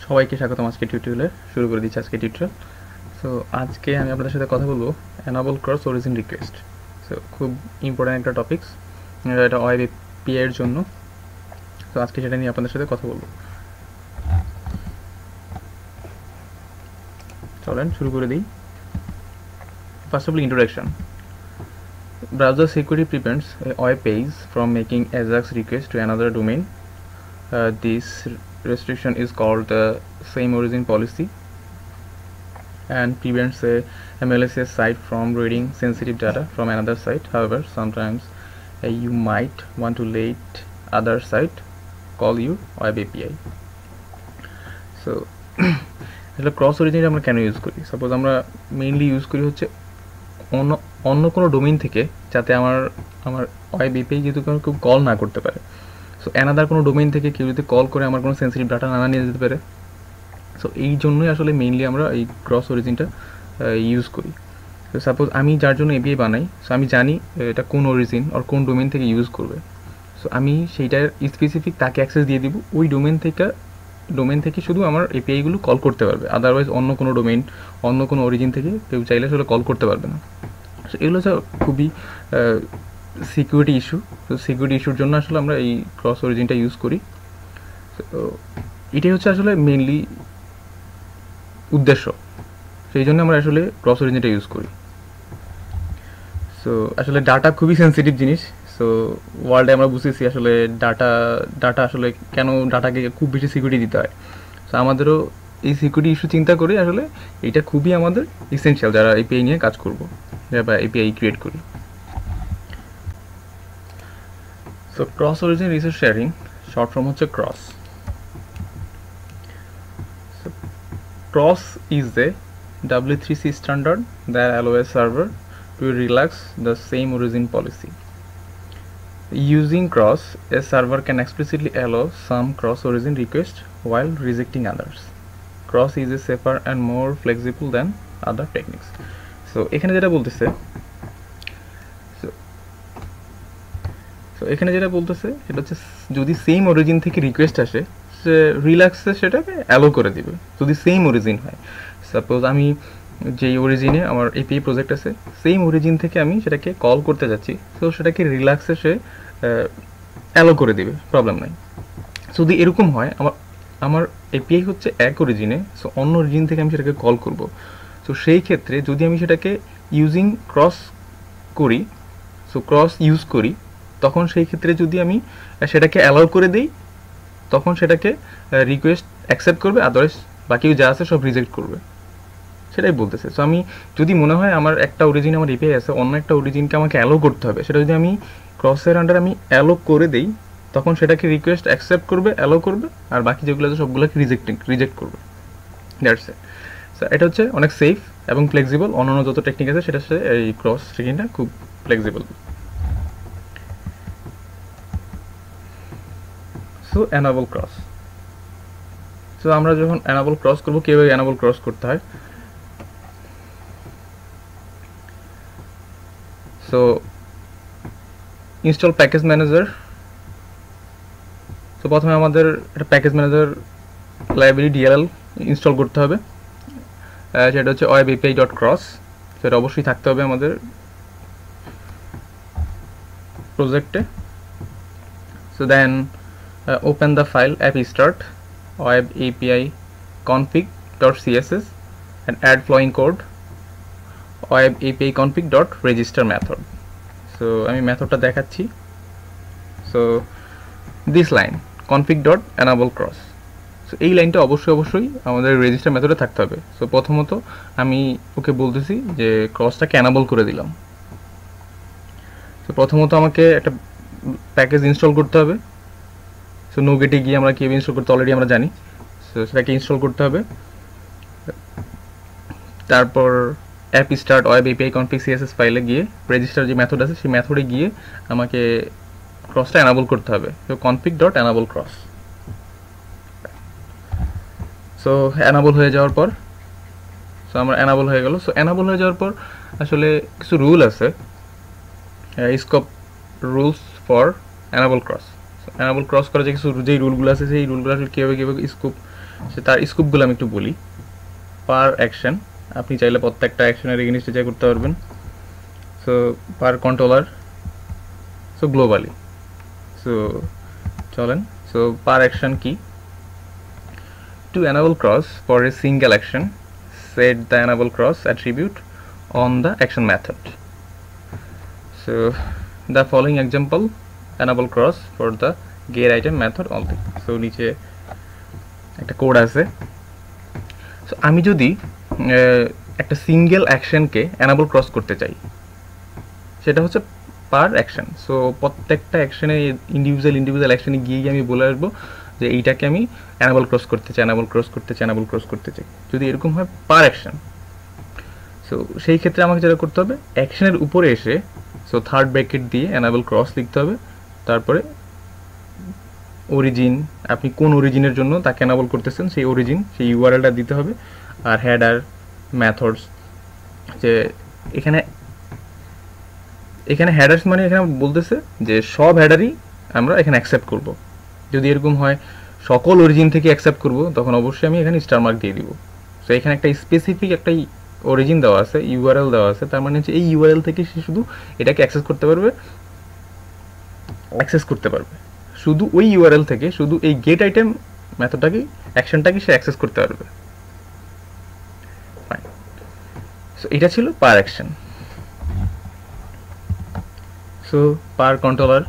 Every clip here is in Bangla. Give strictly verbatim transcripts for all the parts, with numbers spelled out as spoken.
সবাইকে স্বাগতম আজকে টিউটোরিয়ালে শুরু করে দিচ্ছি আজকে টিউটোরিয়াল। সো আজকে আমি আপনাদের সাথে কথা বলবো enable cross origin request. So খুব ইম্পর্ট্যান্ট একটা টপিকস, এটা ওয়েব এপিআই এর জন্য। তো আজকে সেটা নিয়ে আপনাদের সাথে কথা বলবো। চলেন শুরু করে দিই। First of all introduction. Browser security prevents a web page from making AJAX request to another domain. Uh, this restriction is called the same origin policy and prevents a malicious site from reading sensitive data from another site. However, sometimes uh, you might want to let other site call you web A P I. So আসলে ক্রস অরিজিন আমরা কেন ইউজ করি? সাপোজ আমরা মেইনলি ইউজ করি হচ্ছে অন্য অন্য কোনো ডোমেইন থেকে যাতে আমার আমার ওয়েব এপিআই যেহেতু কেউ কল না করতে পারে। সো অ্যানাদার কোনো ডোমেইন থেকে কেউ যদি কল করে আমার কোনো সেন্সিটিভ ডাটা না নিয়ে যেতে পারে। সো এই জন্যই আসলে মেইনলি আমরা এই ক্রস অরিজিনটা ইউজ করি। তো সাপোজ আমি যার জন্য এপিআই বানাই, সো আমি জানি এটা কোন অরিজিন আর কোন ডোমেইন থেকে ইউজ করবে। সো আমি সেইটার স্পেসিফিক তাকে অ্যাক্সেস দিয়ে দিব, ওই ডোমেইন থেকে ডোমেইন থেকে শুধু আমার এপিআইগুলো কল করতে পারবে। আদারওয়াইজ অন্য কোনো ডোমেইন অন্য কোনো অরিজিন থেকে কেউ চাইলে আসলে কল করতে পারবে না। সো এগুলো হচ্ছে খুবই সিকিউরিটি ইস্যু। তো সিকিউরিটি ইস্যুর জন্য আসলে আমরা এই ক্রস অরিজিনটা ইউজ করি। তো এটাই হচ্ছে আসলে মেইনলি উদ্দেশ্য, সেই জন্য আমরা আসলে ক্রস অরিজিনটা ইউজ করি। সো আসলে ডাটা খুবই সেন্সিটিভ জিনিস। সো ওয়ার্ল্ডে আমরা বুঝেছি আসলে ডাটা ডাটা আসলে কেন ডাটাকে খুব বেশি সিকিউরিটি দিতে হয়। সো আমাদেরও এই সিকিউরিটি ইস্যু চিন্তা করে আসলে এটা খুবই আমাদের ইসেনশিয়াল যারা এপিআই নিয়ে কাজ করবো, যারা এপিআই ক্রিয়েট করি। So cross origin resource sharing short form হচ্ছে cross. Cross is a W three C standard that allow a server to relax the same origin policy. Using cross, a server can explicitly allow some cross origin requests while rejecting others. Cross is a safer and more flexible than other techniques. So এখানে যেটা বলতেছে so এখানে যেটা বলতেছে সেটা হচ্ছে যদি সেম অরিজিন থেকে রিকোয়েস্ট আসে, সে রিল্যাক্সে সেটাকে অ্যালো করে দিবে যদি সেম অরিজিন হয়। সাপোজ আমি যেই অরিজিনে আমার এপিআই প্রজেক্ট আছে, সেম অরিজিন থেকে আমি সেটাকে কল করতে যাচ্ছি, তো সেটাকে রিল্যাক্সে সে অ্যালো করে দিবে, প্রবলেম নাই। যদি এরকম হয় আমার আমার এপিআই হচ্ছে এক অরিজিনে, সো অন্য অরিজিন থেকে আমি সেটাকে কল করব। সো সেই ক্ষেত্রে যদি আমি সেটাকে ইউজিং ক্রস করি, সো ক্রস ইউজ করি, তখন সেই ক্ষেত্রে যদি আমি সেটাকে অ্যালাউ করে দিই, তখন সেটাকে রিকোয়েস্ট অ্যাকসেপ্ট করবে, আদারওয়াইজ বাকি যা আছে সব রিজেক্ট করবে, সেটাই বলতেছে। সো আমি যদি মনে হয় আমার একটা অরিজিন আমার এপিআই আছে, অন্য একটা অরিজিনকে আমাকে অ্যালো করতে হবে, সেটা যদি আমি ক্রসের আন্ডার আমি অ্যালো করে দেই, তখন সেটাকে রিকোয়েস্ট অ্যাকসেপ্ট করবে, অ্যালো করবে, আর বাকি যেগুলো আছে সবগুলোকে রিজেক্টিং রিজেক্ট করবে। That's it. সো এটা হচ্ছে অনেক সেফ এবং ফ্লেক্সিবল। অন্যান্য যত টেকনিক আছে সেটার সাথে এই ক্রস ট্রেকিংটা খুব flexible. So enable cross. So আমরা যখন এনাবল ক্রস করবো, কীভাবে এনাবল ক্রস করতে হয়। So install package manager. So প্রথমে আমাদের একটা package manager library DLL install করতে হবে, সেটা হচ্ছে ওয়েব এপিআই ডট ক্রস। সেটা অবশ্যই থাকতে হবে আমাদের প্রজেক্টে। So then open the file app start web API config dot CSS and add following code web API config dot register method. So আমি মেথডটা দেখাচ্ছি। So this line config dot enable cross. So এই লাইনটা অবশ্যই অবশ্যই আমাদের রেজিস্টার মেথডে থাকতে হবে। সো প্রথমত আমি ওকে বলতেছি যে ক্রসটাকে এনাবল করে দিলাম। সো প্রথমত আমাকে একটা প্যাকেজ ইনস্টল করতে হবে। সো নোগেটে গিয়ে আমরা কীভাবে ইনস্টল করতে অলরেডি আমরা জানি। সো সেটাকে ইনস্টল করতে হবে। তারপর app start web API config CSS ফাইলে গিয়ে রেজিস্টার যে মেথড আছে সেই মেথডে গিয়ে আমাকে ক্রসটা এনাবল করতে হবে। So config dot enable cross. So enable হয়ে যাওয়ার পর সো আমার এনাবল হয়ে গেল। সো এনাবল হয়ে যাওয়ার পর আসলে কিছু রুল আছে, scope rules for enable cross. Enable cross করা যে কিছু যেই রুলগুলো আছে সেই রুলগুলো আসলে কীভাবে কীভাবে স্কোপ সো তার স্কোপগুলো আমি একটু বলি। পার অ্যাকশন, আপনি চাইলে প্রত্যেকটা অ্যাকশনের এগেইনস্টে চাই করতে পারবেন। So per controller, so globally. So চলেন, সো পার অ্যাকশন কি? To enable cross for a single action, set the enable cross attribute on the action method. So the following example enable cross for the get item method only. So নিচে একটা কোড আছে। সো আমি যদি একটা সিঙ্গেল অ্যাকশনকে enable cross করতে চাই, সেটা হচ্ছে পার অ্যাকশন। সো প্রত্যেকটা অ্যাকশনে ইন্ডিভিজুয়াল ইন্ডিভিজুয়াল অ্যাকশনে গিয়ে গিয়ে আমি বলে আসবো যে এইটাকে আমি অ্যানাবল ক্রস করতে চাই, অ্যানাবল ক্রস করতে চাই, অ্যানাবল ক্রস করতে চাই, যদি এরকম হয় পার অ্যাকশন। সো সেই ক্ষেত্রে আমাকে যেটা করতে হবে, অ্যাকশনের উপরে এসে সো থার্ড ব্র্যাকেট দিয়ে অ্যানাবল ক্রস লিখতে হবে, তারপরে অরিজিন, আপনি কোন অরিজিনের জন্য তাকে অ্যানাবল করতেছেন সেই অরিজিন, সেই ইউআরএলটা দিতে হবে, আর হেডার মেথডস। যে এখানে এখানে হেডার্স মানে এখানে বলতেছে যে সব হেডারই আমরা এখানে অ্যাকসেপ্ট করব। যদি এরকম হয় সকল অরিজিন থেকে অ্যাকসেপ্ট করব, তখন অবশ্যই আমি এখানে স্টার মার্ক দিয়ে দিব। সো এখানে একটা স্পেসিফিক একটা অরিজিন দেওয়া আছে, ইউআরএল দেওয়া আছে, তার মানে হচ্ছে এই ইউআরএল থেকে সে শুধু এটাকে অ্যাক্সেস করতে পারবে, অ্যাক্সেস করতে পারবে শুধু ওই ইউআরএল থেকে, শুধু এই গেট আইটেম মেথডটাকে, অ্যাকশনটাকে সে অ্যাক্সেস করতে পারবে। ফাইন। সো এটা ছিল per action. So per controller,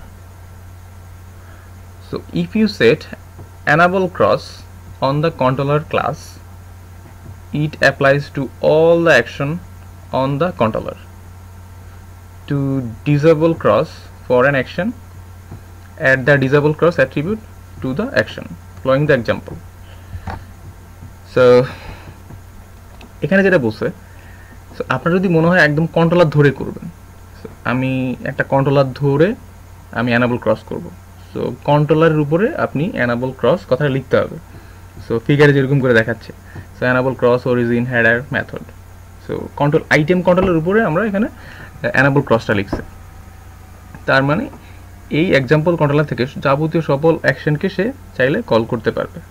so if you set enable cross on the controller class, it applies to all the action on the controller. To disable cross for an action, add the disable cross attribute to the action, following the example. So এখানে যেটা বলছে, সো আপনার যদি মনে হয় একদম কন্ট্রোলার ধরে করবেন, আমি একটা কন্ট্রোলার ধরে আমি অ্যানাবল ক্রস করব। সো কন্ট্রোলারের উপরে আপনি অ্যানাবল ক্রস কথাটা লিখতে হবে। সো ফিগারে যেরকম করে দেখাচ্ছে, so enable cross origin header method. So control item কন্ট্রোলের উপরে আমরা এখানে অ্যানাবল ক্রসটা লিখছি। তার মানে এই এক্সাম্পল কন্ট্রোলার থেকে যাবতীয় সকল অ্যাকশনকে সে চাইলে কল করতে পারবে।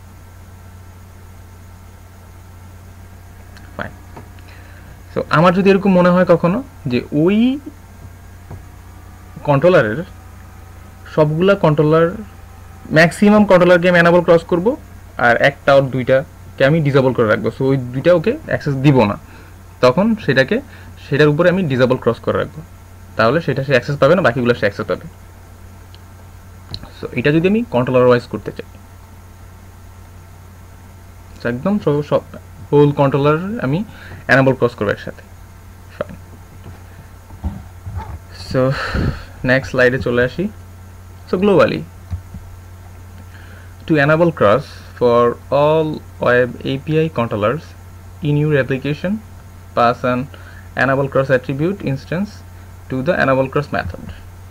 ফাইন। সো আমার যদি এরকম মনে হয় কখনো যে ওই কন্ট্রোলারের সবগুলা কন্ট্রোলার, ম্যাক্সিমাম কন্ট্রোলারকে আমি অ্যানাবল ক্রস করব, আর একটা আর দুইটাকে আমি ডিসেবল করে রাখবো। সো ওই দুইটা ওকে অ্যাক্সেস দিব না, তখন সেটাকে সেটার উপরে আমি ডিসেবল ক্রস করে রাখবো, তাহলে সেটা সে অ্যাক্সেস পাবে না, বাকিগুলো সে অ্যাক্সেস পাবে। সো এটা যদি আমি কন্ট্রোলার ওয়াইজ করতে চাই, একদম সব হোল কন্ট্রোলার আমি অ্যানাবল ক্রস করবো একসাথে। ফাইন। সো নেক্সট স্লাইডে চলে আসি। So globally, to enable cross for all web A P I controllers in your application, pass an enable cross attribute instance to the enable cross method.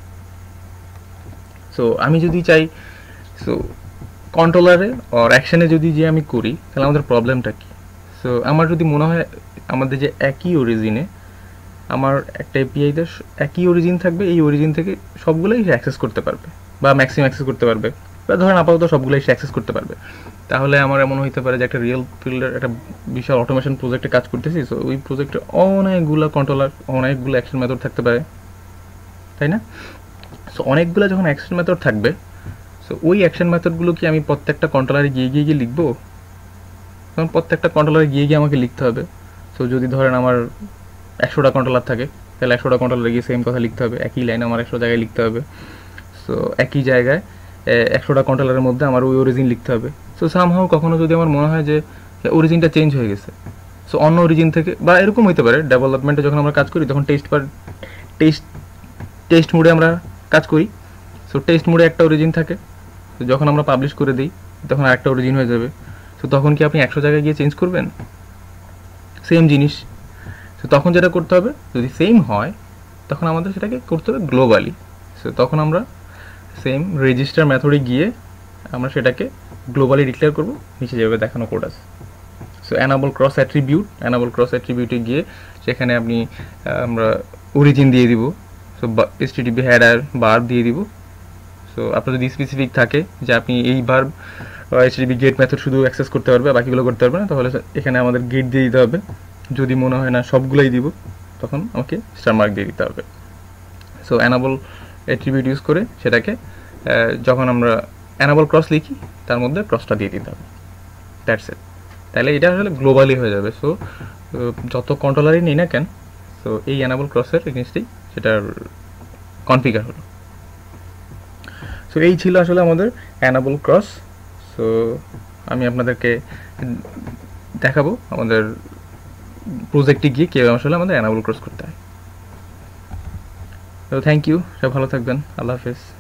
So আমি যদি চাই, সো কন্ট্রোলারে অর অ্যাকশনে যদি যে আমি করি, তাহলে আমাদের প্রবলেমটা কি? সো আমার যদি মনে হয় আমাদের যে একই অরিজিনে আমার একটা এপিআইতে একই অরিজিন থাকবে, এই অরিজিন থেকে সবগুলোই সে অ্যাক্সেস করতে পারবে, বা ম্যাক্সিমাম অ্যাক্সেস করতে পারবে, বা ধরেন আপাতত সবগুলোই সে অ্যাক্সেস করতে পারবে, তাহলে আমার এমন হইতে পারে যে একটা রিয়েল ফিল্ডের একটা বিশাল অটোমেশন প্রজেক্টে কাজ করতেছি। সো ওই প্রজেক্টে অনেকগুলো কন্ট্রোলার, অনেকগুলো অ্যাকশন মেথড থাকতে পারে, তাই না? সো অনেকগুলো যখন অ্যাকশন মেথড থাকবে, সো ওই অ্যাকশন মেথডগুলো কি আমি প্রত্যেকটা কন্ট্রোলারে গিয়ে গিয়ে গিয়ে লিখবো? তখন প্রত্যেকটা কন্ট্রোলারে গিয়ে গিয়ে আমাকে লিখতে হবে। সো যদি ধরেন আমার একশোটা কন্ট্রোলার থাকে, তাহলে একশোটা কন্ট্রোলারে গিয়ে সেম কথা লিখতে হবে, একই লাইন আমার একশো জায়গায় লিখতে হবে। সো একই জায়গায় একশোটা কন্ট্রোলারের মধ্যে আমার ওই অরিজিন লিখতে হবে। সো সামহাও কখনো যদি আমার মনে হয় যে অরিজিনটা চেঞ্জ হয়ে গেছে, সো অন্য অরিজিন থেকে, বা এরকম হতে পারে ডেভেলপমেন্টে যখন আমরা কাজ করি তখন টেস্ট পার টেস্ট টেস্ট মোডে আমরা কাজ করি। সো টেস্ট মোডে একটা অরিজিন থাকে, তো যখন আমরা পাবলিশ করে দিই তখন আরেকটা অরিজিন হয়ে যাবে। সো তখন কি আপনি একশো জায়গায় গিয়ে চেঞ্জ করবেন? সেম জিনিস। সো তখন যেটা করতে হবে, যদি সেম হয় তখন আমাদের সেটাকে করতে হবে গ্লোবালি। সো তখন আমরা সেম রেজিস্টার মেথডে গিয়ে আমরা সেটাকে গ্লোবালি ডিক্লেয়ার করব, নিচে যেভাবে দেখানো কোড আছে। So enable cross attribute, enable cross অ্যাট্রিবিউটে গিয়ে সেখানে আপনি আমরা অরিজিন দিয়ে দিব, সো এইচটিটিপি হেডার বার দিয়ে দিব। সো আপনার যদি স্পেসিফিক থাকে যে আপনি এই ভার্ব এইচটিটিপি গেট মেথড শুধু অ্যাক্সেস করতে পারবে, বাকিগুলো করতে পারবে না। তাহলে এখানে আমাদের গেট দিয়ে দিতে হবে। যদি মনে হয় না সবগুলোই দিব, তখন আমাকে স্টার মার্ক দিয়ে দিতে হবে। সো অ্যানাবল অ্যাট্রিবিউট ইউজ করে সেটাকে যখন আমরা অ্যানাবল ক্রস লিখি তার মধ্যে ক্রসটা দিয়ে দিতে হবে। That's it. তাহলে এটা আসলে গ্লোবালি হয়ে যাবে। সো যত কন্ট্রোলারই নিই না কেন, সো এই অ্যানাবল ক্রসের জিনিসটি সেটার কনফিগার হলো। সো এই ছিল আসলে আমাদের অ্যানাবল ক্রস। সো আমি আপনাদেরকে দেখাবো আমাদের প্রজেক্টে গিয়ে কীভাবে আসলে আমাদের অ্যানাবল ক্রস করতে হয়। তো থ্যাংক ইউ, সব ভালো থাকবেন, আল্লাহ হাফেজ।